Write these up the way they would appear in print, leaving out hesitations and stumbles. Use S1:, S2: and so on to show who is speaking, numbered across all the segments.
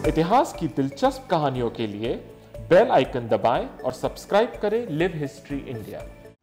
S1: इतिहास की दिलचस्प कहानियों के लिए बेल आइकन दबाएं और सब्सक्राइब करें लिव हिस्ट्री इंडिया।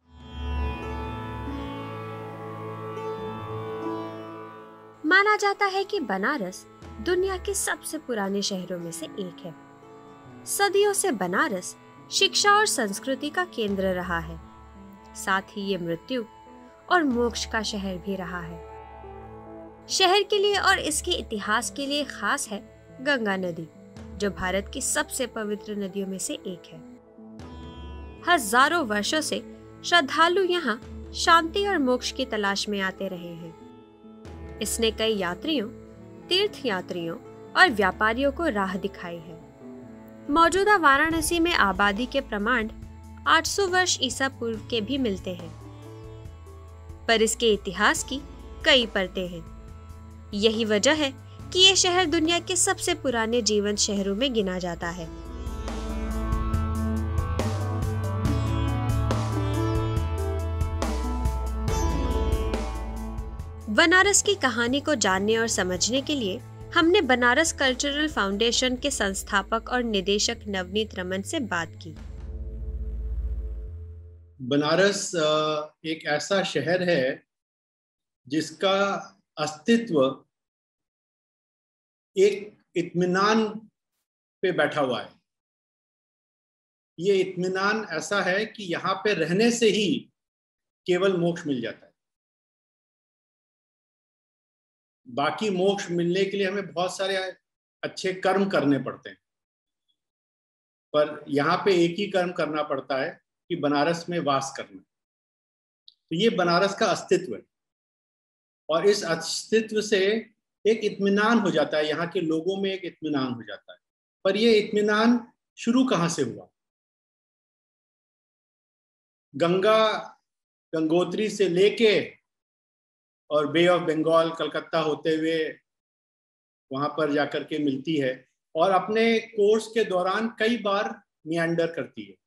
S2: माना जाता है कि बनारस दुनिया के सबसे पुराने शहरों में से एक है। सदियों से बनारस शिक्षा और संस्कृति का केंद्र रहा है। साथ ही ये मृत्यु और मोक्ष का शहर भी रहा है। शहर के लिए और इसके इतिहास के लिए खास है गंगा नदी, जो भारत की सबसे पवित्र नदियों में से एक है। हजारों वर्षों से श्रद्धालु यहाँ शांति और मोक्ष की तलाश में आते रहे हैं। इसने कई यात्रियों, तीर्थ यात्रियों और व्यापारियों को राह दिखाई है। मौजूदा वाराणसी में आबादी के प्रमाण 800 वर्ष ईसा पूर्व के भी मिलते हैं, पर इसके इतिहास की कई परतें हैं। यही वजह है कि यह शहर दुनिया के सबसे पुराने जीवंत शहरों में गिना जाता है। बनारस की कहानी को जानने और समझने के लिए हमने बनारस कल्चरल फाउंडेशन के संस्थापक और निदेशक नवनीत रमन से बात की।
S3: बनारस एक ऐसा शहर है जिसका अस्तित्व एक इत्मीनान पे बैठा हुआ है। ये इत्मीनान ऐसा है कि यहाँ पे रहने से ही केवल मोक्ष मिल जाता है। बाकी मोक्ष मिलने के लिए हमें बहुत सारे अच्छे कर्म करने पड़ते हैं, पर यहाँ पे एक ही कर्म करना पड़ता है कि बनारस में वास करना। तो ये बनारस का अस्तित्व है और इस अस्तित्व से एक इत्मीनान हो जाता है, यहाँ के लोगों में एक इत्मीनान हो जाता है। पर ये इत्मीनान शुरू कहाँ से हुआ? गंगोत्री से लेके और बे ऑफ बंगाल कलकत्ता होते हुए वहां पर जाकर के मिलती है और अपने कोर्स के दौरान कई बार मियांडर करती है।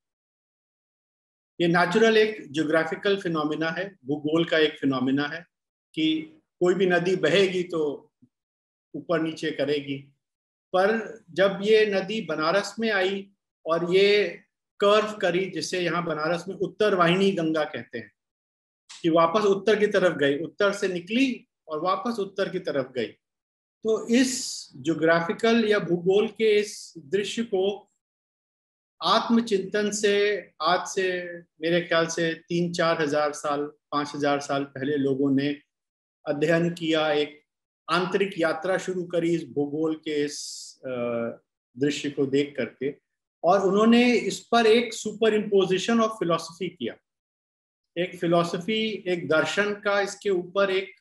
S3: ये नेचुरल एक ज्योग्राफिकल फिनोमिना है, भूगोल का एक फिनोमिना है कि कोई भी नदी बहेगी तो ऊपर नीचे करेगी। पर जब ये नदी बनारस में आई और ये कर्व करी, जिसे यहाँ बनारस में उत्तर वाहिनी गंगा कहते हैं, कि वापस उत्तर की तरफ गई, उत्तर से निकली और वापस उत्तर की तरफ गई, तो इस ज्योग्राफिकल या भूगोल के इस दृश्य को आत्मचिंतन से आज से मेरे ख्याल से 3-4 हजार साल, 5,000 साल पहले लोगों ने अध्ययन किया, एक आंतरिक यात्रा शुरू करी इस भूगोल के इस दृश्य को देख करके, और उन्होंने इस पर एक सुपर इम्पोजिशन ऑफ फिलॉसफी किया। एक फिलॉसफी, एक दर्शन का इसके ऊपर एक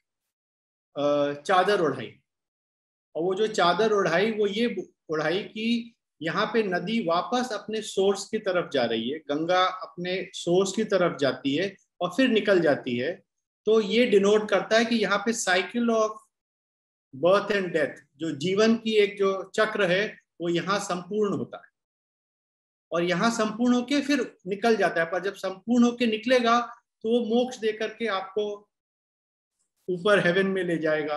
S3: चादर ओढ़ाई, और वो जो चादर ओढ़ाई वो ये ओढ़ाई कि यहाँ पे नदी वापस अपने सोर्स की तरफ जा रही है, गंगा अपने सोर्स की तरफ जाती है और फिर निकल जाती है। तो ये डिनोट करता है कि यहाँ पे cycle of birth and death, जो जीवन की एक जो चक्र है, वो यहाँ संपूर्ण होता है और यहाँ संपूर्ण होके फिर निकल जाता है। पर जब संपूर्ण होके निकलेगा तो वो मोक्ष दे करके आपको ऊपर हेवन में ले जाएगा।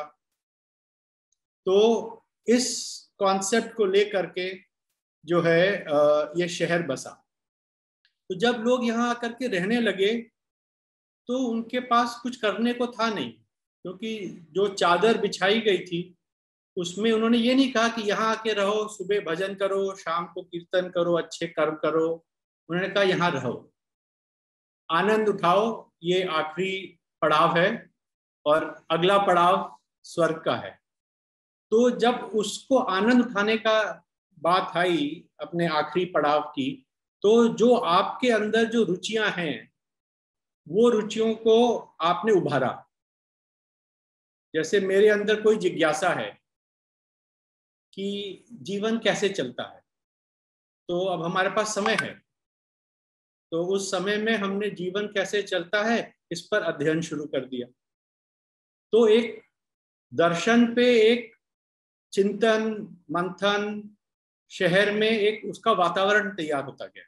S3: तो इस कॉन्सेप्ट को लेकर के जो है ये शहर बसा। तो जब लोग यहाँ आकर के रहने लगे तो उनके पास कुछ करने को था नहीं, क्योंकि जो चादर बिछाई गई थी उसमें उन्होंने ये नहीं कहा कि यहाँ आके रहो, सुबह भजन करो, शाम को कीर्तन करो, अच्छे कर्म करो। उन्होंने कहा यहाँ रहो, आनंद उठाओ, ये आखिरी पड़ाव है और अगला पड़ाव स्वर्ग का है। तो जब उसको आनंद उठाने का बात आई अपने आखिरी पड़ाव की, तो जो आपके अंदर जो रुचियां हैं वो रुचियों को आपने उभारा। जैसे मेरे अंदर कोई जिज्ञासा है कि जीवन कैसे चलता है, तो अब हमारे पास समय है, तो उस समय में हमने जीवन कैसे चलता है इस पर अध्ययन शुरू कर दिया। तो एक दर्शन पे एक चिंतन मंथन शहर में एक उसका वातावरण तैयार होता गया।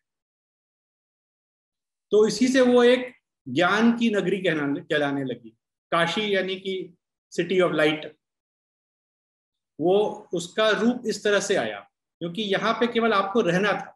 S3: तो इसी से वो एक ज्ञान की नगरी कहलाने लगी। काशी यानी कि सिटी ऑफ लाइट, वो उसका रूप इस तरह से आया। क्योंकि यहाँ पे केवल आपको रहना था।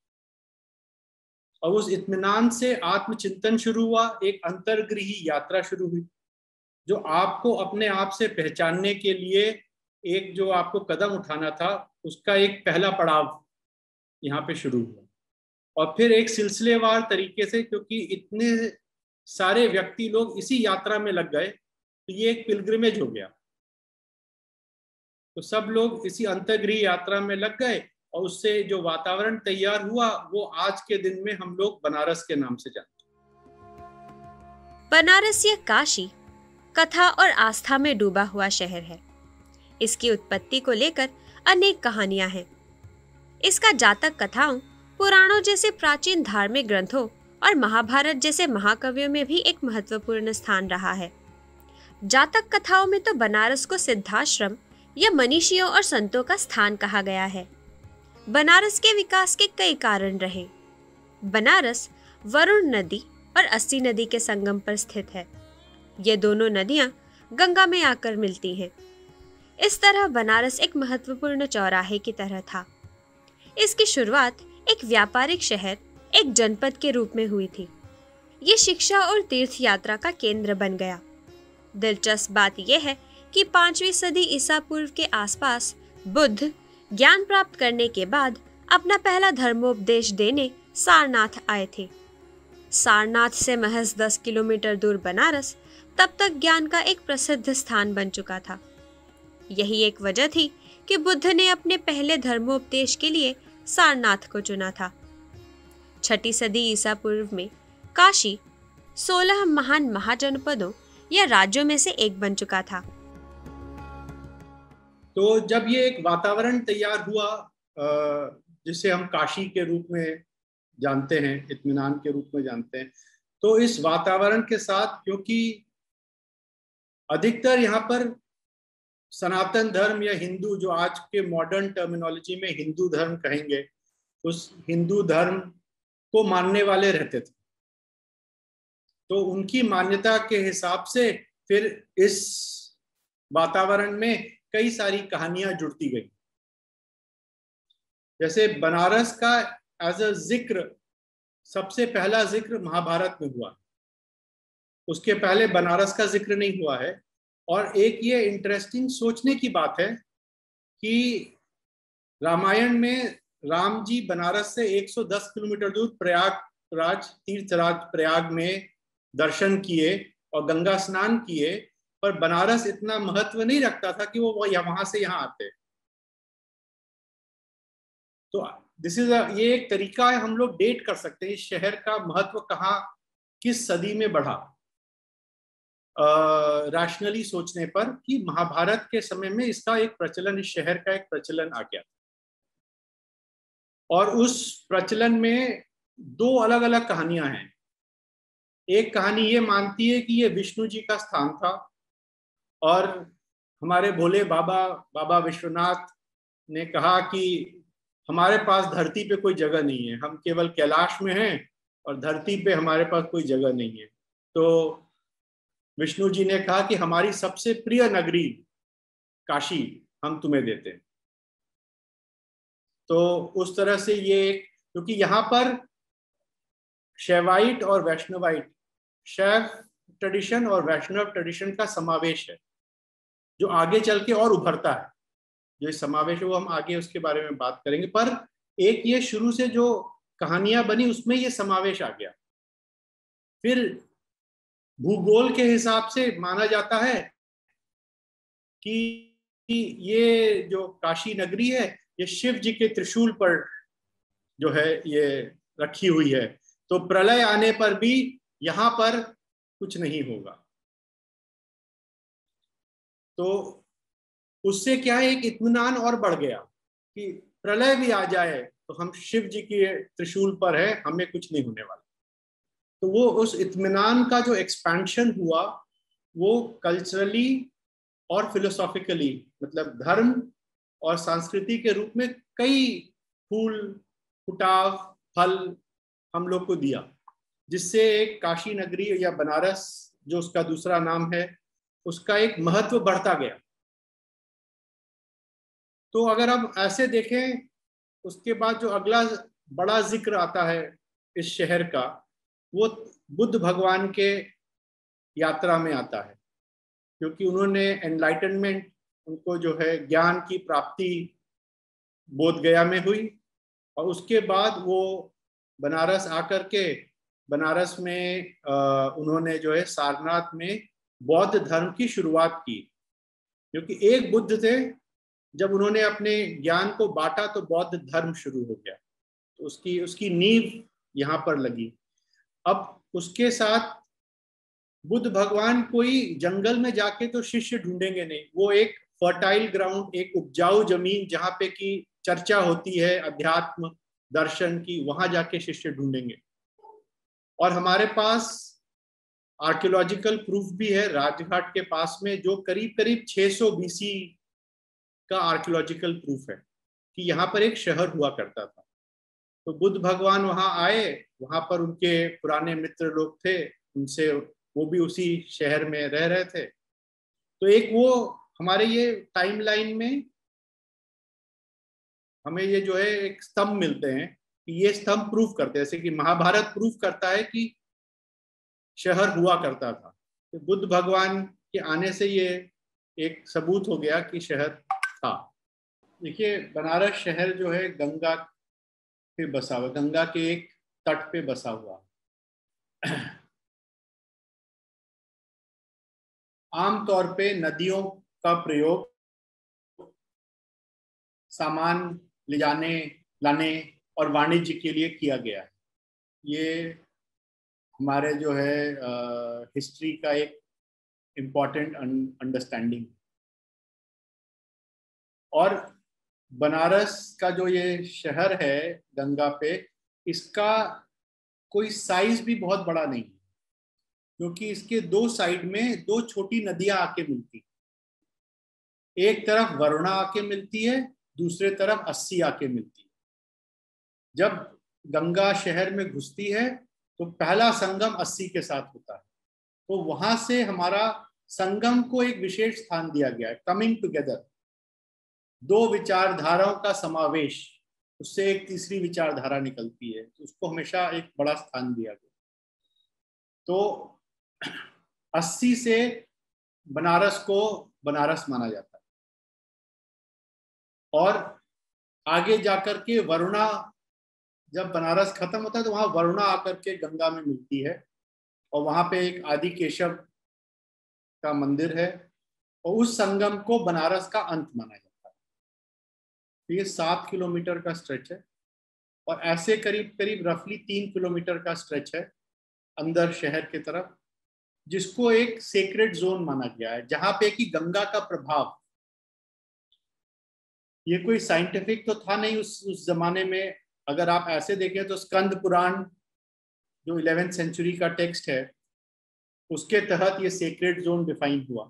S3: और उस इत्मीनान से आत्मचिंतन शुरू हुआ, एक अंतर्गृही यात्रा शुरू हुई, जो आपको अपने आप से पहचानने के लिए एक जो आपको कदम उठाना था, उसका एक पहला पड़ाव यहाँ पे शुरू हुआ। और फिर एक सिलसिलेवार तरीके से, क्योंकि इतने सारे व्यक्ति लोग इसी यात्रा में लग गए, तो ये एक पिलग्रिमेज हो गया। तो सब लोग इसी अंतर्गृह यात्रा में लग गए और उससे जो वातावरण तैयार हुआ वो आज के दिन में हम लोग बनारस के नाम से जानते हैं।
S2: बनारस या काशी कथा और आस्था में डूबा हुआ शहर है। इसकी उत्पत्ति को लेकर अनेक कहानियां हैं। इसका जातक कथाओं, पुराणों जैसे प्राचीन धार्मिक ग्रंथों और महाभारत जैसे महाकाव्यों में भी एक महत्वपूर्ण स्थान रहा है। जातक कथाओं में तो बनारस को सिद्धाश्रम या मनीषियों और संतों का स्थान कहा गया है। बनारस के विकास के कई कारण रहे। बनारस वरुण नदी और अस्सी नदी के संगम पर स्थित है। ये दोनों नदियां गंगा में आकर मिलती हैं। इस तरह बनारस एक महत्वपूर्ण चौराहे की तरह था। इसकी शुरुआत एक व्यापारिक शहर, एक जनपद के रूप में हुई थी। ये शिक्षा और तीर्थ यात्रा का केंद्र बन गया। दिलचस्प बात यह है कि 5वीं सदी ईसा पूर्व के आसपास बुद्ध ज्ञान प्राप्त करने के बाद अपना पहला धर्मोपदेश देने सारनाथ आए थे। सारनाथ से महज 10 किलोमीटर दूर बनारस तब तक ज्ञान का एक प्रसिद्ध स्थान बन चुका था। यही एक वजह थी कि बुद्ध ने अपने पहले धर्मोपदेश के लिए सारनाथ को चुना था। 6ठी सदी ईसा पूर्व में काशी 16 महान महाजनपदों या राज्यों में से एक बन चुका था।
S3: तो जब ये एक वातावरण तैयार हुआ, जिसे हम काशी के रूप में जानते हैं, इत्मीनान के रूप में जानते हैं, तो इस वातावरण के साथ, क्योंकि अधिकतर यहाँ पर सनातन धर्म या हिंदू, जो आज के मॉडर्न टर्मिनोलॉजी में हिंदू धर्म कहेंगे, उस हिंदू धर्म को मानने वाले रहते थे। तो उनकी मान्यता के हिसाब से फिर इस वातावरण में कई सारी कहानियां जुड़ती गई। जैसे बनारस का एज अ जिक्र, सबसे पहला जिक्र महाभारत में हुआ, उसके पहले बनारस का जिक्र नहीं हुआ है। और एक ये इंटरेस्टिंग सोचने की बात है कि रामायण में राम जी बनारस से 110 किलोमीटर दूर प्रयागराज, तीर्थराज प्रयाग में दर्शन किए और गंगा स्नान किए, पर बनारस इतना महत्व नहीं रखता था कि वो वहां से यहाँ आते। तो दिस इज ये एक तरीका है, हम लोग डेट कर सकते हैं इस शहर का महत्व कहाँ, किस सदी में बढ़ा, रैशनली सोचने पर, कि महाभारत के समय में इसका एक प्रचलन, इस शहर का एक प्रचलन आ गया। और उस प्रचलन में 2 अलग अलग कहानियां हैं। एक कहानी ये मानती है कि ये विष्णु जी का स्थान था और हमारे भोले बाबा विश्वनाथ ने कहा कि हमारे पास धरती पे कोई जगह नहीं है, हम केवल कैलाश में हैं और धरती पे हमारे पास कोई जगह नहीं है। तो विष्णु जी ने कहा कि हमारी सबसे प्रिय नगरी काशी हम तुम्हें देते हैं। तो उस तरह से ये, क्योंकि यहाँ पर शैवाइट और वैष्णवाइट, शैव ट्रेडिशन और वैष्णव ट्रेडिशन का समावेश है, जो आगे चल के और उभरता है। जो समावेश है वो हम आगे उसके बारे में बात करेंगे, पर एक ये शुरू से जो कहानियां बनी उसमें ये समावेश आ गया। फिर भूगोल के हिसाब से माना जाता है कि ये जो काशी नगरी है ये शिव जी के त्रिशूल पर जो है ये रखी हुई है, तो प्रलय आने पर भी यहाँ पर कुछ नहीं होगा। तो उससे क्या है, एक इत्मीनान और बढ़ गया कि प्रलय भी आ जाए तो हम शिव जी के त्रिशूल पर है, हमें कुछ नहीं होने वाला। तो वो उस इत्मीनान का जो एक्सपेंशन हुआ वो कल्चरली और फिलोसॉफिकली, मतलब धर्म और संस्कृति के रूप में कई फूल फुटाव फल हम लोग को दिया, जिससे एक काशी नगरी या बनारस जो उसका दूसरा नाम है उसका एक महत्व बढ़ता गया। तो अगर हम ऐसे देखें उसके बाद जो अगला बड़ा जिक्र आता है इस शहर का, वो बुद्ध भगवान के यात्रा में आता है, क्योंकि उन्होंने एनलाइटनमेंट, उनको जो है ज्ञान की प्राप्ति बोध गया में हुई, और उसके बाद वो बनारस आकर के बनारस में उन्होंने जो है सारनाथ में बौद्ध धर्म की शुरुआत की, क्योंकि एक बुद्ध थे, जब उन्होंने अपने ज्ञान को बांटा तो बौद्ध धर्म शुरू हो गया, तो उसकी नींव यहाँ पर लगी। अब उसके साथ बुद्ध भगवान कोई जंगल में जाके तो शिष्य ढूंढेंगे नहीं, वो एक फर्टाइल ग्राउंड, एक उपजाऊ जमीन जहाँ पे की चर्चा होती है अध्यात्म दर्शन की, वहां जाके शिष्य ढूंढेंगे। और हमारे पास आर्कियोलॉजिकल प्रूफ भी है राजघाट के पास में, जो करीब करीब 600 बीसी का आर्कियोलॉजिकल प्रूफ है कि यहाँ पर एक शहर हुआ करता था। तो बुद्ध भगवान वहां आए, वहां पर उनके पुराने मित्र लोग थे, उनसे वो भी उसी शहर में रह रहे थे। तो एक वो हमारे ये टाइमलाइन में हमें ये जो है एक स्तंभ मिलते हैं कि ये स्तंभ प्रूफ करते हैं, जैसे कि महाभारत प्रूफ करता है कि शहर हुआ करता था, तो बुद्ध भगवान के आने से ये एक सबूत हो गया कि शहर था। देखिए बनारस शहर जो है गंगा पे बसा हुआ, गंगा के एक तट पे बसा हुआ। आमतौर पे नदियों का प्रयोग सामान ले जाने लाने और वाणिज्य के लिए किया गया है। ये हमारे जो है हिस्ट्री का एक इम्पॉर्टेंट अंडरस्टैंडिंग। और बनारस का जो ये शहर है गंगा पे, इसका कोई साइज भी बहुत बड़ा नहीं, क्योंकि इसके दो साइड में दो छोटी नदियां आके मिलती, एक तरफ वरुणा आके मिलती है, दूसरे तरफ अस्सी आके मिलती है। जब गंगा शहर में घुसती है तो पहला संगम अस्सी के साथ होता है, तो वहां से हमारा संगम को एक विशेष स्थान दिया गया है, कमिंग टुगेदर, दो विचारधाराओं का समावेश, उससे एक तीसरी विचारधारा निकलती है, तो उसको हमेशा एक बड़ा स्थान दिया गया। तो 80 से बनारस को बनारस माना जाता है, और आगे जाकर के वरुणा, जब बनारस खत्म होता है तो वहां वरुणा आकर के गंगा में मिलती है, और वहां पे एक आदि केशव का मंदिर है, और उस संगम को बनारस का अंत माना जाता है। तो ये 7 किलोमीटर का स्ट्रेच है, और ऐसे करीब करीब रफली 3 किलोमीटर का स्ट्रेच है अंदर शहर की तरफ, जिसको एक सेक्रेड जोन माना गया है, जहां पे कि गंगा का प्रभाव, ये कोई साइंटिफिक तो था नहीं उस जमाने में। अगर आप ऐसे देखें तो स्कंद पुराण जो 11th सेंचुरी का टेक्स्ट है, उसके तहत ये सेक्रेड जोन डिफाइन हुआ,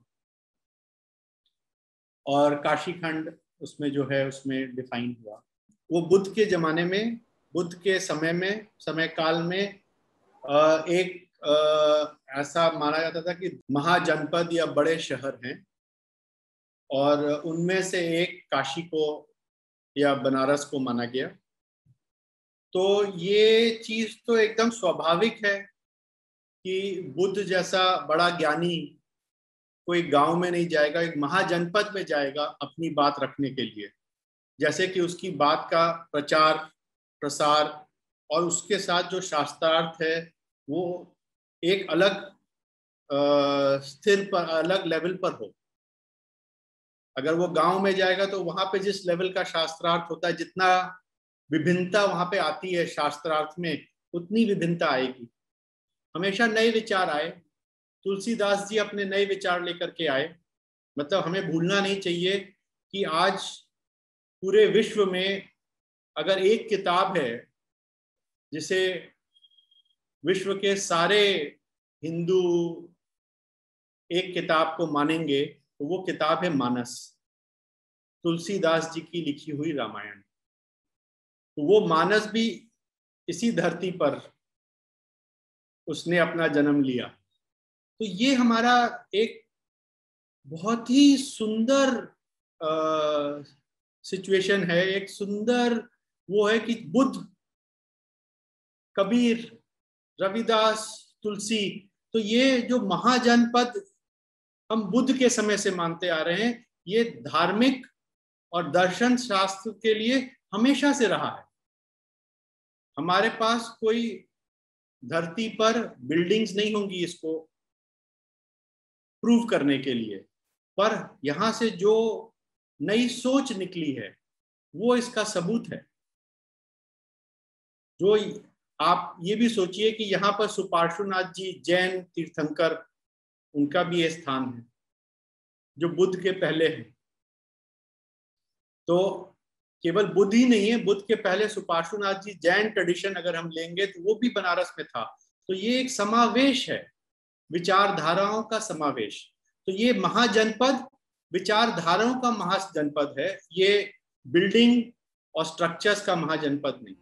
S3: और काशी खंड उसमें जो है उसमें डिफाइन हुआ। वो बुद्ध के जमाने में, बुद्ध के समय काल में एक ऐसा माना जाता था कि महाजनपद या बड़े शहर हैं, और उनमें से एक काशी को या बनारस को माना गया। तो ये चीज तो एकदम स्वाभाविक है कि बुद्ध जैसा बड़ा ज्ञानी कोई गांव में नहीं जाएगा, एक महाजनपद में जाएगा अपनी बात रखने के लिए, जैसे कि उसकी बात का प्रचार प्रसार और उसके साथ जो शास्त्रार्थ है वो एक अलग स्थिर पर, अलग लेवल पर हो। अगर वो गांव में जाएगा तो वहां पे जिस लेवल का शास्त्रार्थ होता है, जितना विभिन्नता वहां पे आती है शास्त्रार्थ में, उतनी विभिन्नता आएगी। हमेशा नए विचार आए, तुलसीदास जी अपने नए विचार लेकर के आए। मतलब हमें भूलना नहीं चाहिए कि आज पूरे विश्व में अगर एक किताब है जिसे विश्व के सारे हिंदू एक किताब को मानेंगे, तो वो किताब है मानस, तुलसीदास जी की लिखी हुई रामायण। तो वो मानस भी इसी धरती पर उसने अपना जन्म लिया। तो ये हमारा एक बहुत ही सुंदर सिचुएशन है, एक सुंदर वो है कि बुद्ध, कबीर, रविदास, तुलसी, तो ये जो महाजनपद हम बुद्ध के समय से मानते आ रहे हैं, ये धार्मिक और दर्शन शास्त्र के लिए हमेशा से रहा है। हमारे पास कोई धरती पर बिल्डिंग्स नहीं होंगी इसको प्रूव करने के लिए, पर यहां से जो नई सोच निकली है वो इसका सबूत है। जो आप ये भी सोचिए कि यहाँ पर सुपार्श्वनाथ जी जैन तीर्थंकर, उनका भी ये स्थान है जो बुद्ध के पहले है। तो केवल बुद्ध ही नहीं है, बुद्ध के पहले सुपार्श्वनाथ जी, जैन ट्रेडिशन अगर हम लेंगे तो वो भी बनारस में था। तो ये एक समावेश है, विचारधाराओं का समावेश। तो ये महाजनपद विचारधाराओं का महाजनपद है, ये बिल्डिंग और स्ट्रक्चर्स का महाजनपद नहीं।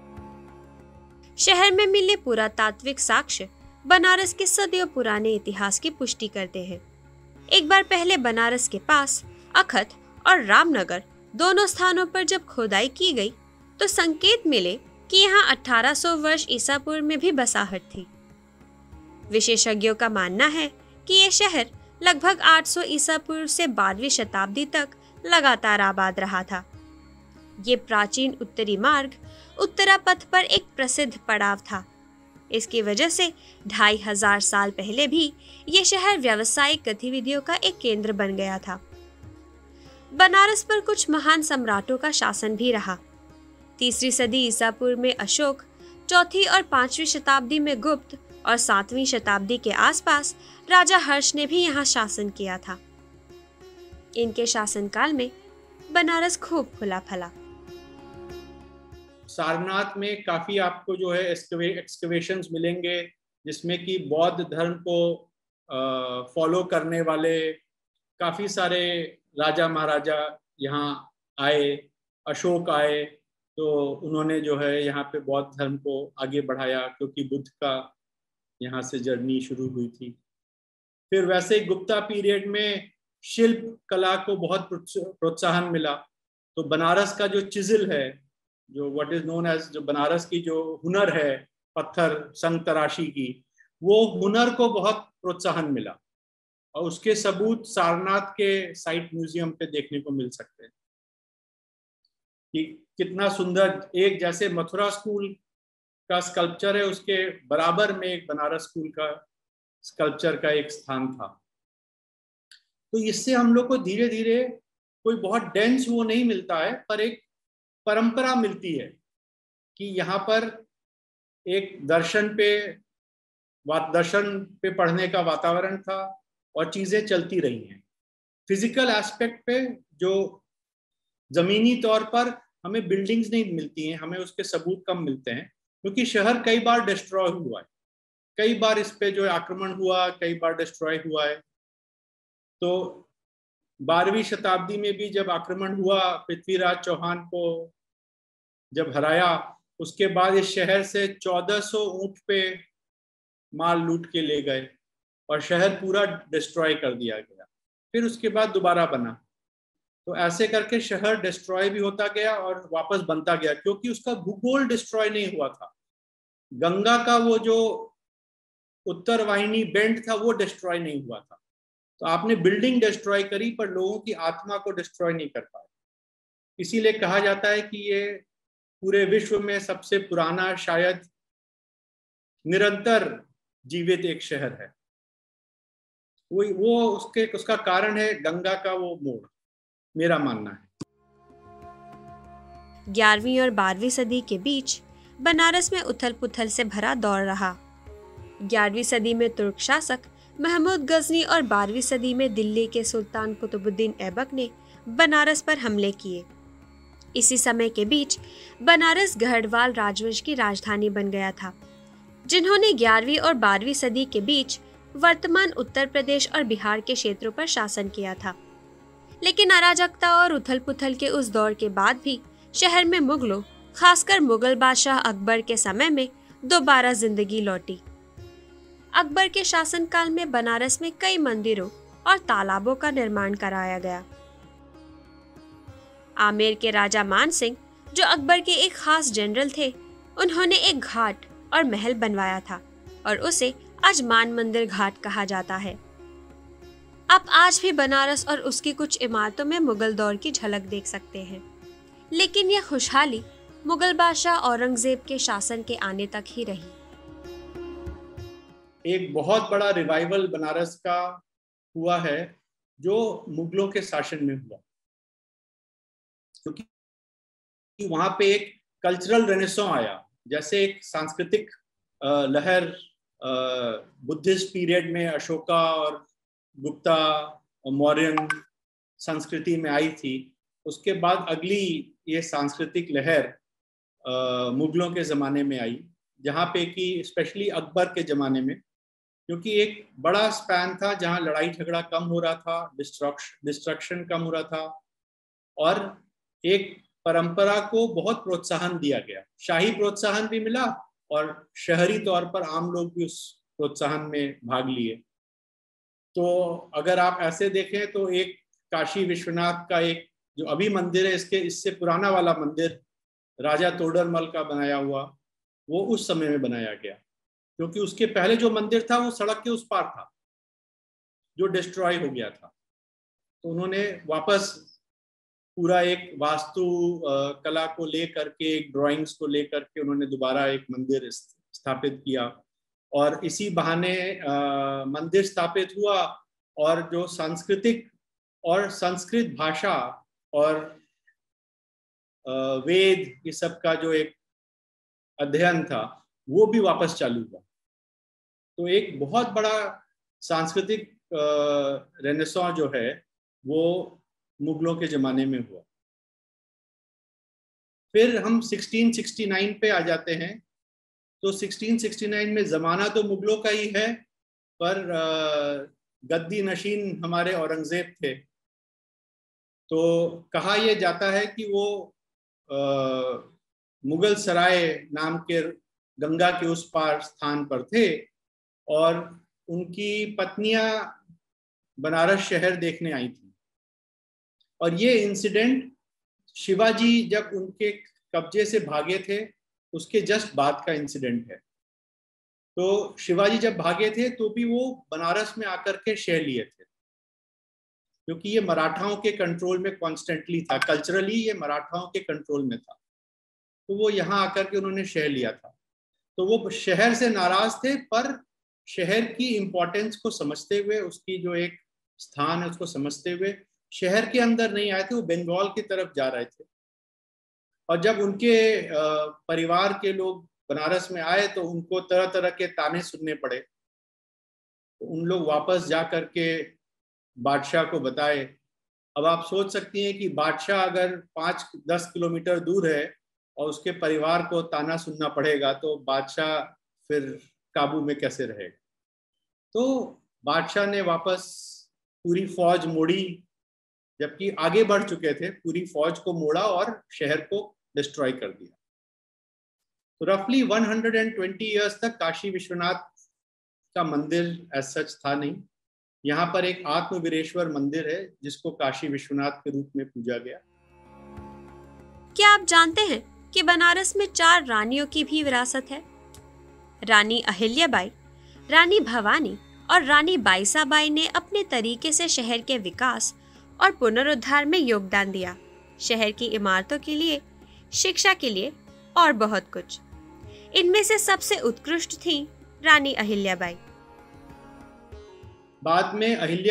S2: शहर में मिले पुरातात्विक साक्ष्य बनारस के सदियों पुराने इतिहास की पुष्टि करते हैं। एक बार पहले बनारस के पास अखत और रामनगर दोनों स्थानों पर जब खोदाई की गई तो संकेत मिले कि यहाँ 1800 वर्ष ईसा पूर्व में भी बसाहट थी। विशेषज्ञों का मानना है कि ये शहर लगभग 800 ईसा पूर्व से 12वीं शताब्दी तक लगातार आबाद रहा था। ये प्राचीन उत्तरी मार्ग उत्तरा पथ पर एक प्रसिद्ध पड़ाव था। इसकी वजह से 2500 साल पहले भी ये शहर व्यावसायिक गतिविधियों का एक केंद्र बन गया था। बनारस पर कुछ महान सम्राटों का शासन भी रहा। 3री सदी ईसा पूर्व में अशोक, 4वीं और 5वीं शताब्दी में गुप्त और 7वीं शताब्दी के आसपास राजा हर्ष ने भी यहाँ शासन किया था। इनके शासनकाल में बनारस खूब फूला फला।
S3: सारनाथ में काफी आपको जो है एक्सकवेशंस मिलेंगे, जिसमें कि बौद्ध धर्म को फॉलो करने वाले काफी सारे राजा महाराजा यहाँ आए। अशोक आए तो उन्होंने जो है यहाँ पे बौद्ध धर्म को आगे बढ़ाया, क्योंकि बुद्ध का यहाँ से जर्नी शुरू हुई थी। फिर वैसे गुप्ता पीरियड में शिल्प कला को बहुत प्रोत्साहन मिला। तो बनारस का जो चिजिल है, जो व्हाट इज नोन एज, जो बनारस की जो हुनर है पत्थर संग तराशी की, वो हुनर को बहुत प्रोत्साहन मिला और उसके सबूत सारनाथ के साइट म्यूजियम पे देखने को मिल सकते हैं कि कितना सुंदर, एक जैसे मथुरा स्कूल का स्कल्पचर है उसके बराबर में एक बनारस स्कूल का स्कल्पचर का एक स्थान था। तो इससे हम लोग को धीरे धीरे कोई बहुत डेंस वो नहीं मिलता है, पर एक परंपरा मिलती है कि यहाँ पर एक दर्शन पे पढ़ने का वातावरण था और चीजें चलती रही हैं। फिजिकल एस्पेक्ट पे जो जमीनी तौर पर हमें बिल्डिंग्स नहीं मिलती हैं, हमें उसके सबूत कम मिलते हैं, क्योंकि शहर कई बार डिस्ट्रॉय हुआ है, कई बार इस पे जो आक्रमण हुआ, कई बार डिस्ट्रॉय हुआ है। तो 12वीं शताब्दी में भी जब आक्रमण हुआ, पृथ्वीराज चौहान को जब हराया, उसके बाद इस शहर से 1400 ऊंट पे माल लूट के ले गए और शहर पूरा डिस्ट्रॉय कर दिया गया। फिर उसके बाद दोबारा बना। तो ऐसे करके शहर डिस्ट्रॉय भी होता गया और वापस बनता गया, क्योंकि उसका भूगोल डिस्ट्रॉय नहीं हुआ था। गंगा का वो जो उत्तर वाहिनी बेंट था वो डिस्ट्रॉय नहीं हुआ था। तो आपने बिल्डिंग डिस्ट्रॉय करी पर लोगों की आत्मा को डिस्ट्रॉय नहीं कर पाए। इसीलिए कहा जाता है कि ये पूरे विश्व में सबसे पुराना, शायद निरंतर जीवित एक शहर है। वो उसका कारण है गंगा का वो मोड़, मेरा मानना है।
S2: 11वीं और 12वीं सदी के बीच बनारस में उथल पुथल से भरा दौर रहा। 11वीं सदी में तुर्क शासक महमूद गजनी और 12वीं सदी में दिल्ली के सुल्तान कुतुबुद्दीन ऐबक ने बनारस पर हमले किए। इसी समय के बीच बनारस गढ़वाल राजवंश की राजधानी बन गया था, जिन्होंने 11वीं और 12वीं सदी के बीच वर्तमान उत्तर प्रदेश और बिहार के क्षेत्रों पर शासन किया था। लेकिन अराजकता और उथल पुथल के उस दौर के बाद भी शहर में मुगलों, खासकर मुगल बादशाह अकबर के समय में दोबारा जिंदगी लौटी। अकबर के शासनकाल में बनारस में कई मंदिरों और तालाबों का निर्माण कराया गया। आमेर के राजा मान सिंह जो अकबर के एक खास जनरल थे, उन्होंने एक घाट और महल बनवाया था और उसे आज मान मंदिर घाट कहा जाता है। आप आज भी बनारस और उसकी कुछ इमारतों में मुगल दौर की झलक देख सकते हैं, लेकिन यह खुशहाली मुगल बादशाह औरंगजेब के शासन के आने तक ही रही।
S3: एक बहुत बड़ा रिवाइवल बनारस का हुआ है जो मुगलों के शासन में हुआ, क्योंकि वहां पे एक कल्चरल रेनेसां आया। जैसे एक सांस्कृतिक लहर बुद्धिस्ट पीरियड में अशोका और गुप्ता और मौर्यन संस्कृति में आई थी, उसके बाद अगली ये सांस्कृतिक लहर मुगलों के ज़माने में आई, जहाँ पे कि स्पेशली अकबर के ज़माने में, क्योंकि एक बड़ा स्पैन था जहाँ लड़ाई झगड़ा कम हो रहा था, डिस्ट्रक्शन कम हो रहा था, और एक परंपरा को बहुत प्रोत्साहन दिया गया। शाही प्रोत्साहन भी मिला और शहरी तौर पर आम लोग भी उस प्रोत्साहन में भाग लिए। तो अगर आप ऐसे देखें तो एक काशी विश्वनाथ का एक जो अभी मंदिर है, इससे पुराना वाला मंदिर राजा तोडरमल का बनाया हुआ, वो उस समय में बनाया गया, क्योंकि उसके पहले जो मंदिर था वो सड़क के उस पार था, जो डिस्ट्रॉय हो गया था। तो उन्होंने वापस पूरा एक वास्तु कला को लेकर के, एक ड्राइंग्स को लेकर के उन्होंने दोबारा एक मंदिर स्थापित किया, और इसी बहाने मंदिर स्थापित हुआ, और जो सांस्कृतिक और संस्कृत भाषा और वेद ये सब का जो एक अध्ययन था वो भी वापस चालू हुआ। तो एक बहुत बड़ा सांस्कृतिक रेनेसां जो है वो मुगलों के ज़माने में हुआ। फिर हम 1669 पे आ जाते हैं। तो 1669 में ज़माना तो मुगलों का ही है, पर गद्दी नशीन हमारे औरंगजेब थे। तो कहा यह जाता है कि वो मुगल सराय नाम के गंगा के उस पार स्थान पर थे, और उनकी पत्नियां बनारस शहर देखने आई थी। और ये इंसिडेंट शिवाजी जब उनके कब्जे से भागे थे उसके जस्ट बाद का इंसिडेंट है। तो शिवाजी जब भागे थे तो भी वो बनारस में आकर के शह लिए थे, क्योंकि ये मराठाओं के कंट्रोल में कॉन्स्टेंटली था, कल्चरली ये मराठाओं के कंट्रोल में था। तो वो यहाँ आकर के उन्होंने शह लिया था। तो वो शहर से नाराज थे, पर शहर की इम्पोर्टेंस को समझते हुए, उसकी जो एक स्थान है उसको समझते हुए शहर के अंदर नहीं आए थे, वो बंगाल की तरफ जा रहे थे। और जब उनके परिवार के लोग बनारस में आए तो उनको तरह तरह के ताने सुनने पड़े। तो उन लोग वापस जा करके बादशाह को बताए। अब आप सोच सकती हैं कि बादशाह अगर 5-10 किलोमीटर दूर है और उसके परिवार को ताना सुनना पड़ेगा, तो बादशाह फिर काबू में कैसे रहेगा। तो बादशाह ने वापस पूरी फौज मोड़ी, जबकि आगे बढ़ चुके थे, पूरी फौज को मोड़ा और शहर को डिस्ट्रॉय कर दिया। तो रफली 120 इयर्स तक काशी विश्वनाथ का मंदिर एज सच था नहीं। यहाँ पर एक आत्मवीरेश्वर मंदिर है जिसको काशी विश्वनाथ के रूप में पूजा गया।
S2: क्या आप जानते हैं कि बनारस में 4 रानियों की भी विरासत है? रानी अहिल्याबाई, रानी भवानी और रानी बाईसाबाई ने अपने तरीके से शहर के विकास और पुनरुद्धार में योगदान दिया, शहर की इमारतों के लिए, शिक्षा के लिए और बहुत कुछ। इनमें से सबसे उत्कृष्ट थी रानी अहिल्याबाई।
S3: बाद में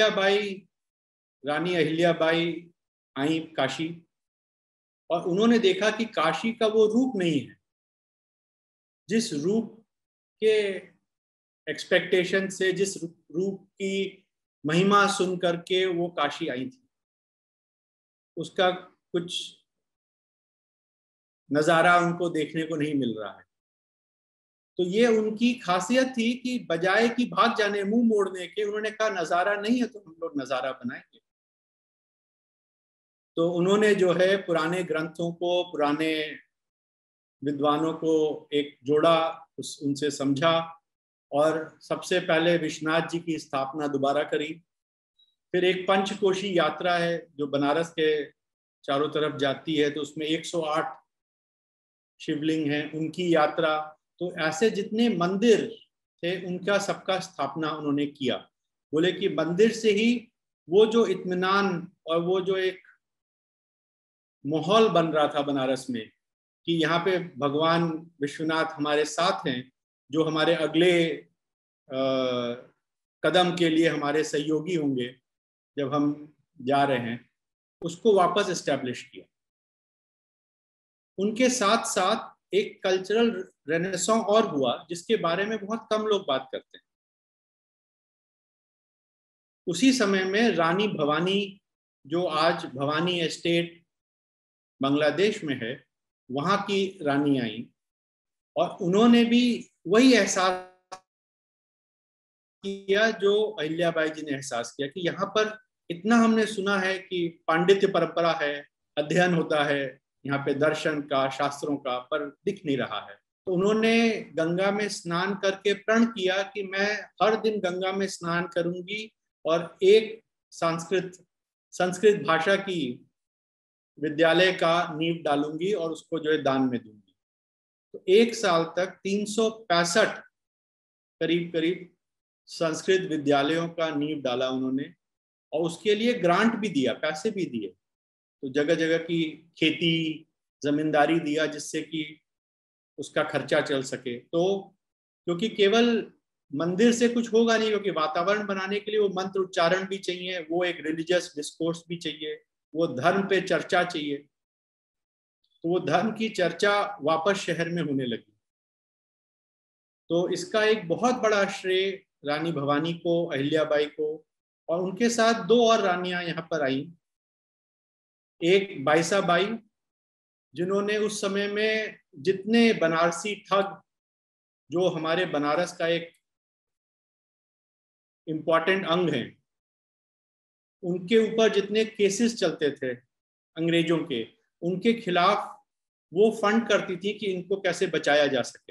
S3: रानी अहिल्याबाई आई काशी, और उन्होंने देखा कि काशी का वो रूप नहीं है जिस रूप के एक्सपेक्टेशन से, जिस रूप की महिमा सुन करके वो काशी आई थी, उसका कुछ नज़ारा उनको देखने को नहीं मिल रहा है। तो ये उनकी खासियत थी कि बजाय कि भाग जाने, मुंह मोड़ने के, उन्होंने कहा नज़ारा नहीं है तो हम लोग नज़ारा बनाएंगे। तो उन्होंने जो है पुराने ग्रंथों को, पुराने विद्वानों को एक जोड़ा, उनसे समझा, और सबसे पहले विश्वनाथ जी की स्थापना दोबारा करी। फिर एक पंचकोशी यात्रा है जो बनारस के चारों तरफ जाती है, तो उसमें 108 शिवलिंग हैं उनकी यात्रा, तो ऐसे जितने मंदिर थे उनका सबका स्थापना उन्होंने किया। बोले कि मंदिर से ही वो जो इत्मीनान और वो जो एक माहौल बन रहा था बनारस में कि यहाँ पे भगवान विश्वनाथ हमारे साथ हैं, जो हमारे अगले कदम के लिए हमारे सहयोगी होंगे जब हम जा रहे हैं, उसको वापस एस्टैब्लिश किया। उनके साथ साथ एक कल्चरल रेनेसां और हुआ जिसके बारे में बहुत कम लोग बात करते हैं। उसी समय में रानी भवानी, जो आज भवानी एस्टेट बांग्लादेश में है, वहां की रानी आई और उन्होंने भी वही एहसास किया जो अहिल्याबाई जी ने एहसास किया कि यहाँ पर इतना हमने सुना है कि पांडित्य परंपरा है, अध्ययन होता है यहाँ पे दर्शन का, शास्त्रों का, पर दिख नहीं रहा है। तो उन्होंने गंगा में स्नान करके प्रण किया कि मैं हर दिन गंगा में स्नान करूंगी और एक संस्कृत भाषा की विद्यालय का नींव डालूंगी और उसको जो है दान में दूंगी। तो 1 साल तक 365 करीब संस्कृत विद्यालयों का नींव डाला उन्होंने और उसके लिए ग्रांट भी दिया, पैसे भी दिए। तो जगह जगह की खेती, जमींदारी दिया जिससे कि उसका खर्चा चल सके। तो क्योंकि केवल मंदिर से कुछ होगा नहीं, क्योंकि वातावरण बनाने के लिए वो मंत्र उच्चारण भी चाहिए, वो एक रिलीजियस डिस्कोर्स भी चाहिए, वो धर्म पे चर्चा चाहिए। तो वो धर्म की चर्चा वापस शहर में होने लगी। तो इसका एक बहुत बड़ा श्रेय रानी भवानी को, अहिल्याबाई को, और उनके साथ 2 और रानियां यहाँ पर आई। एक बाईसाबाई, जिन्होंने उस समय में जितने बनारसी ठग, जो हमारे बनारस का एक इम्पॉर्टेंट अंग है, उनके ऊपर जितने केसेस चलते थे अंग्रेजों के, उनके खिलाफ वो फंड करती थी कि इनको कैसे बचाया जा सके।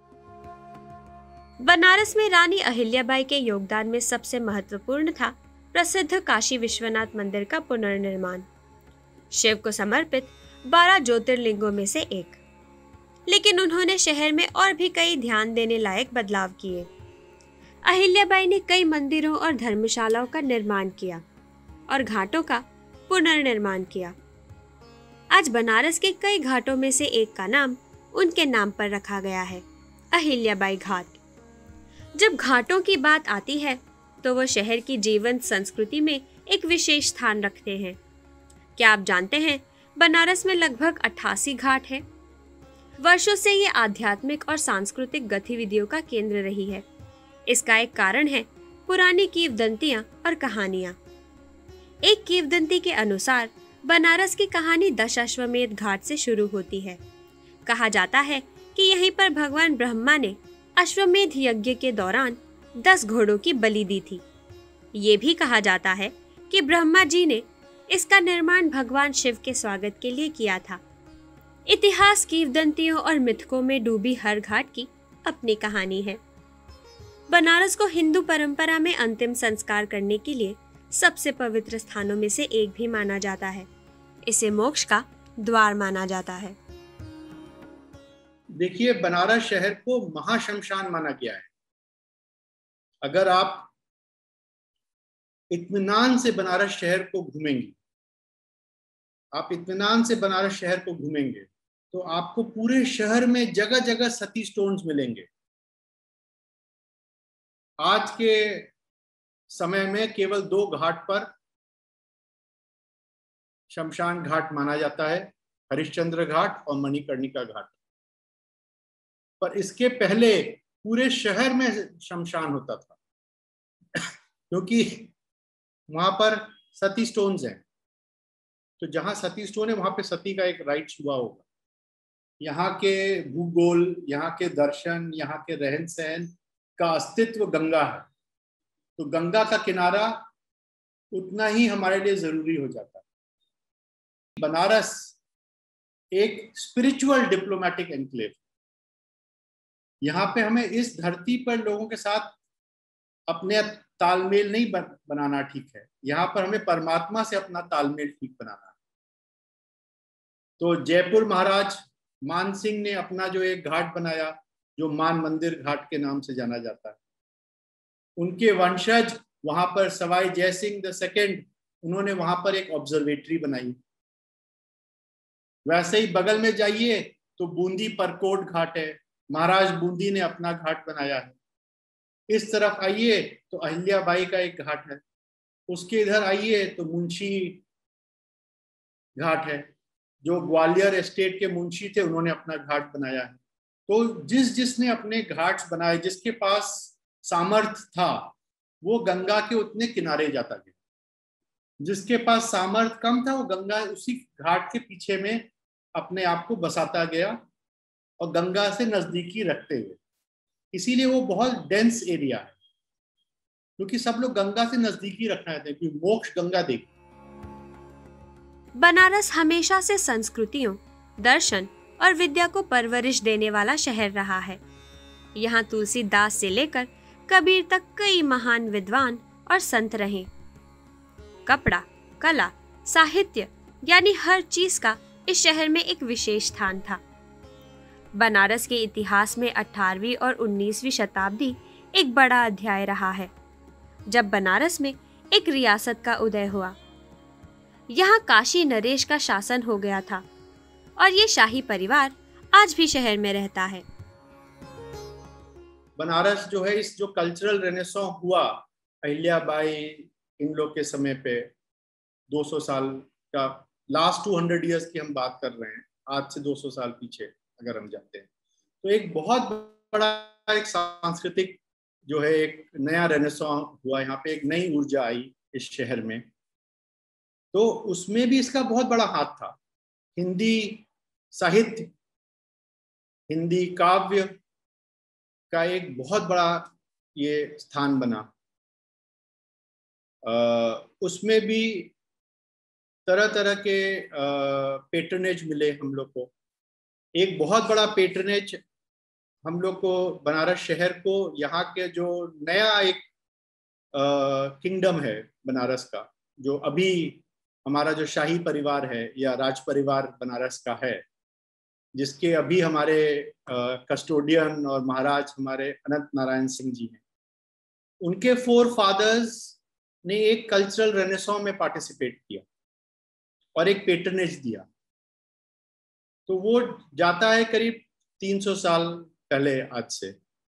S2: बनारस में रानी अहिल्याबाई के योगदान में सबसे महत्वपूर्ण था प्रसिद्ध काशी विश्वनाथ मंदिर का पुनर्निर्माण, शिव को समर्पित 12 ज्योतिर्लिंगों में से एक। लेकिन उन्होंने शहर में और भी कई ध्यान देने लायक बदलाव किए। अहिल्याबाई ने कई मंदिरों और धर्मशालाओं का निर्माण किया और घाटों का पुनर्निर्माण किया। आज बनारस के कई घाटों में से एक का नाम उनके नाम पर रखा गया है, अहिल्याबाई घाट। जब घाटों की बात आती है तो वह शहर की जीवंत संस्कृति में एक विशेष स्थान रखते हैं। क्या आप जानते हैं, बनारस में लगभग 88 घाट हैं। वर्षों से ये आध्यात्मिक और सांस्कृतिक गतिविधियों का केंद्र रही है। इसका एक कारण है पुरानी किंवदंतियां और कहानियां। एक किंवदंती के अनुसार बनारस की कहानी दशाश्वमेध घाट से शुरू होती है। कहा जाता है कि यहीं पर भगवान ब्रह्मा ने अश्वमेध यज्ञ के दौरान 10 घोड़ों की बलि दी थी। ये भी कहा जाता है कि ब्रह्मा जी ने इसका निर्माण भगवान शिव के स्वागत के लिए किया था। इतिहास, किंवदंतियों और मिथकों में डूबी हर घाट की अपनी कहानी है। बनारस को हिंदू परंपरा में अंतिम संस्कार करने के लिए सबसे पवित्र स्थानों में से एक भी माना जाता है। इसे मोक्ष का द्वार माना जाता है।
S3: देखिए, बनारस शहर को महाशमशान माना गया है। अगर आप इत्मीनान से बनारस शहर को घूमेंगे, तो आपको पूरे शहर में जगह जगह सती स्टोन्स मिलेंगे। आज के समय में केवल 2 घाट पर शमशान घाट माना जाता है, हरिश्चंद्र घाट और मणिकर्णिका घाट। पर इसके पहले पूरे शहर में शमशान होता था क्योंकि वहां पर सती स्टोन्स हैं। तो जहां सती स्टोन है वहां पे सती का एक राइट हुआ होगा। यहाँ के भूगोल, यहाँ के दर्शन, यहाँ के रहन सहन का अस्तित्व गंगा है। तो गंगा का किनारा उतना ही हमारे लिए जरूरी हो जाता है। बनारस एक स्पिरिचुअल डिप्लोमेटिक एनक्लेव। यहाँ पे हमें इस धरती पर लोगों के साथ अपने तालमेल नहीं बनाना ठीक है, यहाँ पर हमें परमात्मा से अपना तालमेल ठीक बनाना है। तो जयपुर महाराज मानसिंह ने अपना जो एक घाट बनाया जो मान मंदिर घाट के नाम से जाना जाता है। उनके वंशज वहां पर सवाई जयसिंह द सेकंड, उन्होंने वहां पर एक ऑब्जर्वेटरी बनाई। वैसे ही बगल में जाइए तो बूंदी परकोट घाट है, महाराज बूंदी ने अपना घाट बनाया है। इस तरफ आइए तो अहिल्याबाई का एक घाट है, उसके इधर आइए तो मुंशी घाट है, जो ग्वालियर एस्टेट के मुंशी थे उन्होंने अपना घाट बनाया है। तो जिसने अपने घाट्स बनाए, जिसके पास सामर्थ्य था वो गंगा के उतने किनारे जाता गया, जिसके पास सामर्थ्य कम था वो गंगा उसी घाट के पीछे में अपने आप को बसाता गया और गंगा से नजदीकी रखते हुए। इसीलिए वो बहुत डेंस एरिया है, क्योंकि सब लोग गंगा से नजदीकी रखना चाहते हैं, क्योंकि मोक्ष गंगा देगी।
S2: बनारस हमेशा से संस्कृतियों, दर्शन और विद्या को परवरिश देने वाला शहर रहा है। यहाँ तुलसीदास से लेकर कबीर तक कई महान विद्वान और संत रहे। कपड़ा, कला, साहित्य यानी हर चीज का इस शहर में एक विशेष स्थान था। बनारस के इतिहास में 18वीं और 19वीं शताब्दी एक बड़ा अध्याय रहा है, जब बनारस में एक रियासत का उदय हुआ। यहाँ काशी नरेश का शासन हो गया था और ये शाही परिवार आज भी शहर में रहता है।
S3: बनारस जो है, इस जो कल्चरल रेनेसांस हुआ अहिल्याबाई इन लोग के समय पे, 200 साल का, लास्ट 200 इयर्स की हम बात कर रहे हैं, आज से 200 साल पीछे अगर हम जाते हैं, तो एक बहुत बड़ा एक सांस्कृतिक जो है एक नया रेनेसांस हुआ। यहाँ पे एक नई ऊर्जा आई इस शहर में, तो उसमें भी इसका बहुत बड़ा हाथ था। हिंदी साहित्य, हिंदी काव्य का एक बहुत बड़ा ये स्थान बना। उसमें भी तरह तरह के पेट्रनेज मिले हम लोग को। एक बहुत बड़ा पेट्रनेज हम लोग को बनारस शहर को, यहाँ के जो नया एक किंगडम है बनारस का, जो अभी हमारा जो शाही परिवार है या राज परिवार बनारस का है, जिसके अभी हमारे कस्टोडियन और महाराज हमारे अनंत नारायण सिंह जी हैं, उनके 4 फादर्स ने एक कल्चरल रेनेसांस में पार्टिसिपेट किया और एक पेट्रनेज दिया। तो वो जाता है करीब 300 साल पहले आज से।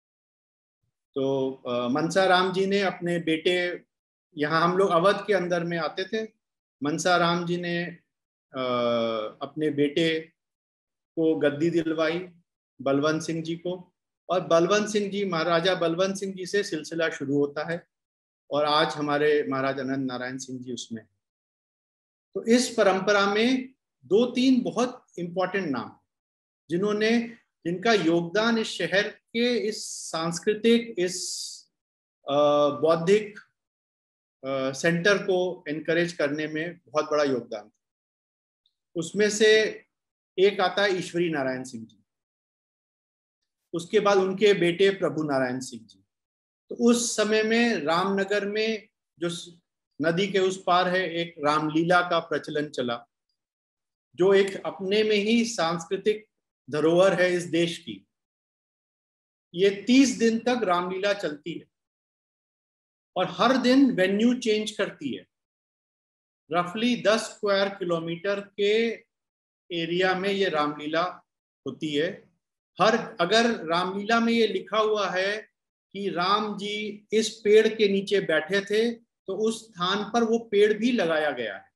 S3: तो मनसा राम जी ने अपने बेटे, यहाँ हम लोग अवध के अंदर में आते थे, मनसा राम जी ने अपने बेटे को गद्दी दिलवाई बलवंत सिंह जी को, और बलवंत सिंह जी, महाराजा बलवंत सिंह जी से सिलसिला शुरू होता है और आज हमारे महाराज अनंत नारायण सिंह जी उसमें। तो इस परंपरा में 2-3 बहुत इंपॉर्टेंट नाम जिनका योगदान इस शहर के इस सांस्कृतिक, इस बौद्धिक सेंटर को एनकरेज करने में बहुत बड़ा योगदान था। उसमें से एक आता है ईश्वरी नारायण सिंह जी, उसके बाद उनके बेटे प्रभु नारायण सिंह जी। तो उस समय में रामनगर में जो नदी के उस पार है, एक रामलीला का प्रचलन चला, जो एक अपने में ही सांस्कृतिक धरोहर है इस देश की। ये 30 दिन तक रामलीला चलती है और हर दिन वेन्यू चेंज करती है। रफली 10 स्क्वायर किलोमीटर के एरिया में ये रामलीला होती है। अगर रामलीला में ये लिखा हुआ है कि राम जी इस पेड़ के नीचे बैठे थे, तो उस स्थान पर वो पेड़ भी लगाया गया है।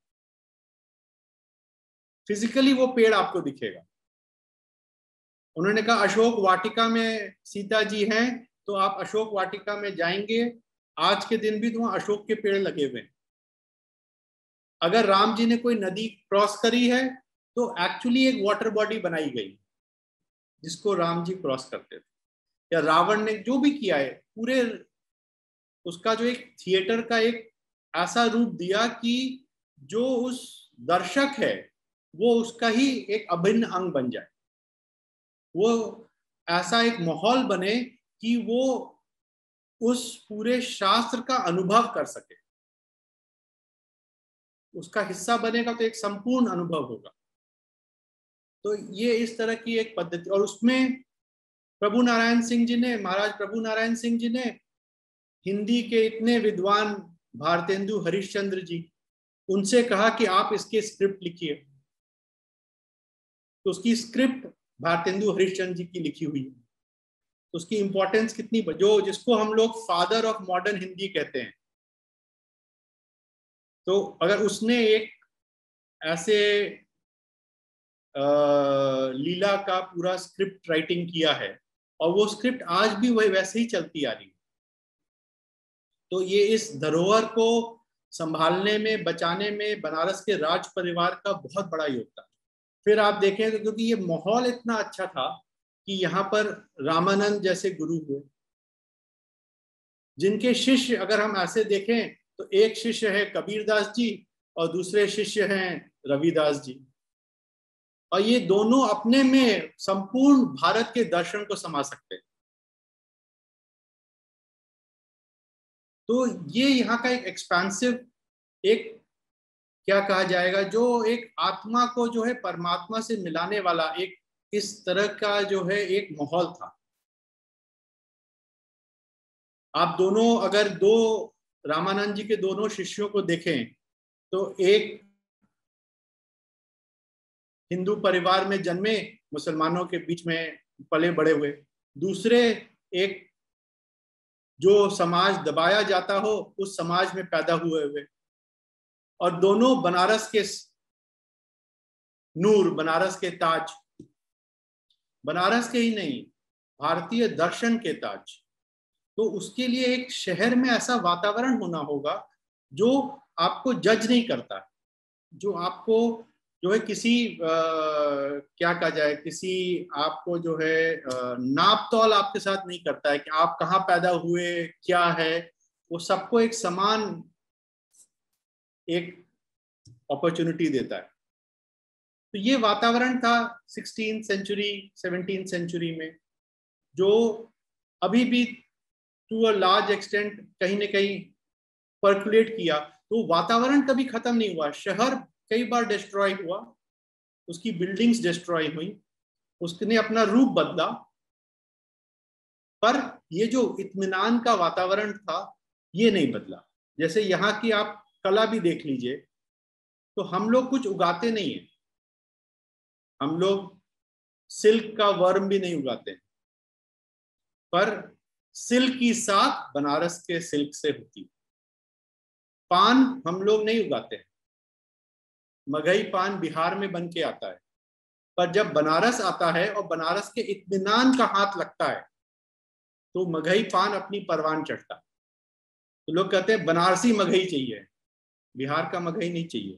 S3: फिजिकली वो पेड़ आपको दिखेगा। उन्होंने कहा अशोक वाटिका में सीता जी हैं, तो आप अशोक वाटिका में जाएंगे, आज के दिन भी तो वहां अशोक के पेड़ लगे हुए हैं। अगर राम जी ने कोई नदी क्रॉस करी है तो एक्चुअली एक वाटर बॉडी बनाई गई जिसको राम जी क्रॉस करते थे। या रावण ने जो भी किया है, पूरे उसका जो एक थिएटर का एक ऐसा रूप दिया कि जो उस दर्शक है वो उसका ही एक अभिन्न अंग बन जाए, वो ऐसा एक माहौल बने कि वो उस पूरे शास्त्र का अनुभव कर सके, उसका हिस्सा बनेगा तो एक संपूर्ण अनुभव होगा। तो ये इस तरह की एक पद्धति, और उसमें प्रभु नारायण सिंह जी ने, महाराज प्रभु नारायण सिंह जी ने हिंदी के इतने विद्वान भारतेंदु हरिश्चंद्र जी, उनसे कहा कि आप इसके स्क्रिप्ट लिखिए। तो उसकी स्क्रिप्ट भारतेंदु हरिश्चंद्र जी की लिखी हुई है। तो उसकी इंपॉर्टेंस कितनी, जो जिसको हम लोग फादर ऑफ मॉडर्न हिंदी कहते हैं। तो अगर उसने एक ऐसे लीला का पूरा स्क्रिप्ट राइटिंग किया है, और वो स्क्रिप्ट आज भी वही वैसे ही चलती आ रही है, तो ये इस धरोहर को संभालने में, बचाने में बनारस के राज परिवार का बहुत बड़ा योगदान। फिर आप देखें तो क्योंकि ये माहौल इतना अच्छा था कि यहाँ पर रामानंद जैसे गुरु हुए, जिनके शिष्य अगर हम ऐसे देखें तो एक शिष्य है कबीरदास जी और दूसरे शिष्य हैं रविदास जी, और ये दोनों अपने में संपूर्ण भारत के दर्शन को समा सकते हैं। तो ये यहाँ का एक एक्सपेंसिव, एक क्या कहा जाएगा, जो एक आत्मा को जो है परमात्मा से मिलाने वाला एक इस तरह का जो है एक माहौल था। आप दोनों अगर दो रामानंद जी के दोनों शिष्यों को देखें तो एक हिंदू परिवार में जन्मे, मुसलमानों के बीच में पले बड़े हुए, दूसरे एक जो समाज दबाया जाता हो उस समाज में पैदा हुए, और दोनों बनारस के नूर, बनारस के ताज, बनारस के ही नहीं भारतीय दर्शन के ताज। तो उसके लिए एक शहर में ऐसा वातावरण होना होगा जो आपको जज नहीं करता, जो आपको जो है किसी क्या कहा जाए, किसी आपको जो है नाप तौल आपके साथ नहीं करता है कि आप कहाँ पैदा हुए, क्या है, वो सबको एक समान एक अपॉर्चुनिटी देता है। तो ये वातावरण था 16th सेंचुरी 17th सेंचुरी में, जो अभी भी टू अ लार्ज एक्सटेंट कहीं ना कहीं पर्कुलेट किया। तो वातावरण कभी खत्म नहीं हुआ, शहर कई बार डिस्ट्रॉय हुआ, उसकी बिल्डिंग्स डिस्ट्रॉय हुई, उसने अपना रूप बदला, पर ये जो इत्मीनान का वातावरण था ये नहीं बदला। जैसे यहाँ की आप कला भी देख लीजिए, तो हम लोग कुछ उगाते नहीं है, हम लोग सिल्क का वर्म भी नहीं उगाते, पर सिल्क की साख बनारस के सिल्क से होती। पान हम लोग नहीं उगाते हैं, मगही पान बिहार में बन के आता है, पर जब बनारस आता है और बनारस के इत्मीनान का हाथ लगता है तो मगही पान अपनी परवान चढ़ता। तो लोग कहते हैं बनारसी मगही चाहिए, बिहार का मगही नहीं चाहिए।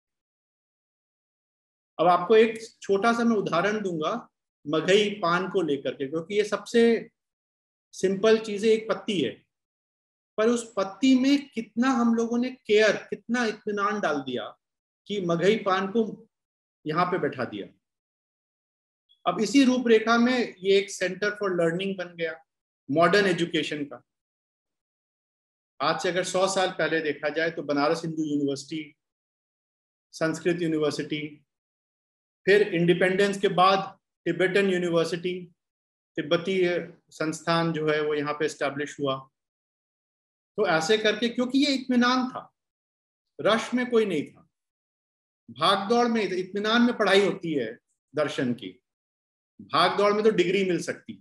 S3: अब आपको एक छोटा सा मैं उदाहरण दूंगा मगही पान को लेकर के, क्योंकि ये सबसे सिंपल चीज है, एक पत्ती है, पर उस पत्ती में कितना हम लोगों ने केयर, कितना इत्मीनान डाल दिया कि मगही पान को यहाँ पे बैठा दिया। अब इसी रूपरेखा में ये एक सेंटर फॉर लर्निंग बन गया, मॉडर्न एजुकेशन का। आज से अगर 100 साल पहले देखा जाए तो बनारस हिंदू यूनिवर्सिटी, संस्कृत यूनिवर्सिटी, फिर इंडिपेंडेंस के बाद तिब्बतन यूनिवर्सिटी, तिब्बती संस्थान जो है वो यहाँ पे एस्टैब्लिश हुआ। तो ऐसे करके, क्योंकि ये इत्मीनान था, रश में कोई नहीं था, भाग दौड़ में, इत्मीनान में पढ़ाई होती है दर्शन की, भाग दौड़ में तो डिग्री मिल सकती है।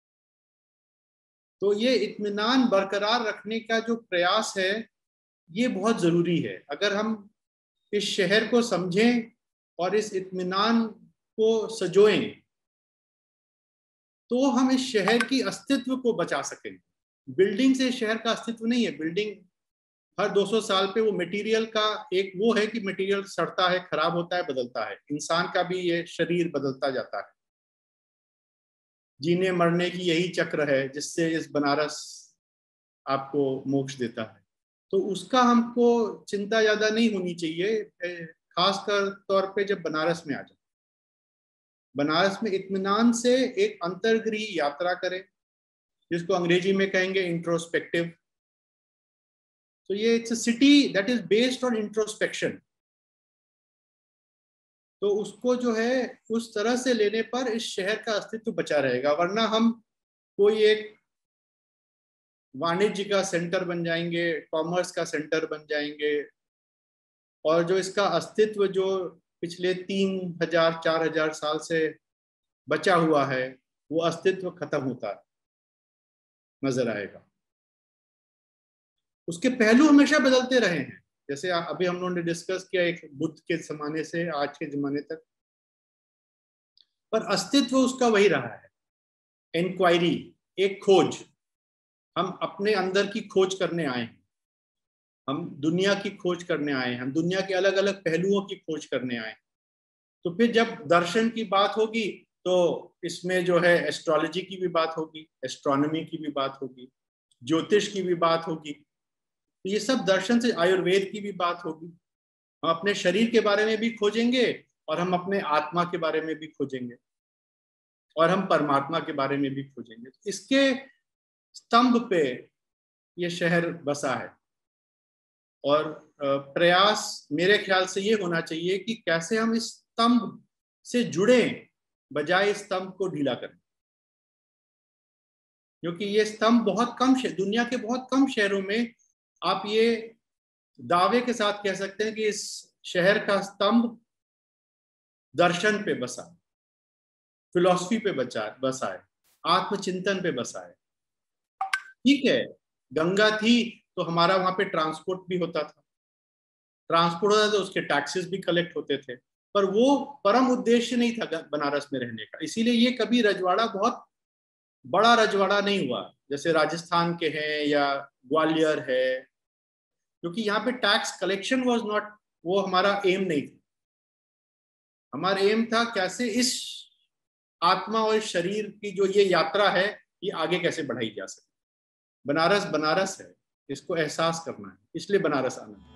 S3: तो ये इत्मीनान बरकरार रखने का जो प्रयास है ये बहुत जरूरी है। अगर हम इस शहर को समझें और इस इत्मीनान को सजोएं तो हम इस शहर की अस्तित्व को बचा सकें। बिल्डिंग से शहर का अस्तित्व नहीं है, बिल्डिंग हर 200 साल पे वो मटेरियल का एक वो है कि मटेरियल सड़ता है, खराब होता है, बदलता है। इंसान का भी ये शरीर बदलता जाता है, जीने मरने की यही चक्र है जिससे इस बनारस आपको मोक्ष देता है। तो उसका हमको चिंता ज्यादा नहीं होनी चाहिए, खासकर तौर पे जब बनारस में आ जाए। बनारस में इत्मीनान से एक अंतर्गृह यात्रा करें, जिसको अंग्रेजी में कहेंगे इंट्रोस्पेक्टिव। तो ये it's a city that is based on introspection. तो उसको जो है उस तरह से लेने पर इस शहर का अस्तित्व बचा रहेगा, वरना हम कोई एक वाणिज्य का सेंटर बन जाएंगे, कॉमर्स का सेंटर बन जाएंगे, और जो इसका अस्तित्व जो पिछले 3000-4000 साल से बचा हुआ है वो अस्तित्व खत्म होता नजर आएगा। उसके पहलू हमेशा बदलते रहे हैं, जैसे अभी हम लोगों ने डिस्कस किया एक बुद्ध के जमाने से आज के जमाने तक, पर अस्तित्व उसका वही रहा है। इंक्वायरी, एक खोज, हम अपने अंदर की खोज करने आए हैं, हम दुनिया की खोज करने आए हैं, हम दुनिया के अलग अलग पहलुओं की खोज करने आए हैं। तो फिर जब दर्शन की बात होगी तो इसमें जो है एस्ट्रोलॉजी की भी बात होगी, एस्ट्रोनॉमी की भी बात होगी, ज्योतिष की भी बात होगी, तो ये सब दर्शन से, आयुर्वेद की भी बात होगी। हम अपने शरीर के बारे में भी खोजेंगे और हम अपने आत्मा के बारे में भी खोजेंगे और हम परमात्मा के बारे में भी खोजेंगे। इसके स्तंभ पे ये शहर बसा है और प्रयास मेरे ख्याल से ये होना चाहिए कि कैसे हम इस स्तंभ से जुड़े बजाय स्तंभ को ढीला करें, क्योंकि ये स्तंभ बहुत कम, दुनिया के बहुत कम शहरों में आप ये दावे के साथ कह सकते हैं कि इस शहर का स्तंभ दर्शन पे बसा, फिलॉसफी पे बसा है, आत्मचिंतन पे बसा है। ठीक है, गंगा थी तो हमारा वहां पे ट्रांसपोर्ट भी होता था, तो उसके टैक्सेस भी कलेक्ट होते थे, पर वो परम उद्देश्य नहीं था बनारस में रहने का। इसीलिए ये कभी रजवाड़ा बहुत बड़ा रजवाड़ा नहीं हुआ जैसे राजस्थान के हैं या ग्वालियर है, क्योंकि यहाँ पे टैक्स कलेक्शन वाज नॉट, वो हमारा एम नहीं था। हमारा एम था कैसे इस आत्मा और शरीर की जो ये यात्रा है ये आगे कैसे बढ़ाई जा सके। बनारस बनारस है, इसको एहसास करना है, इसलिए बनारस आना है।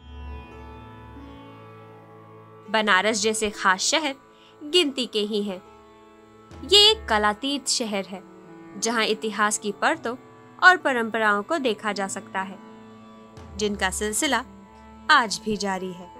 S2: बनारस जैसे खास शहर गिनती के ही हैं। ये एक कलातीत शहर है जहां इतिहास की परतों और परंपराओं को देखा जा सकता है, जिनका सिलसिला आज भी जारी है।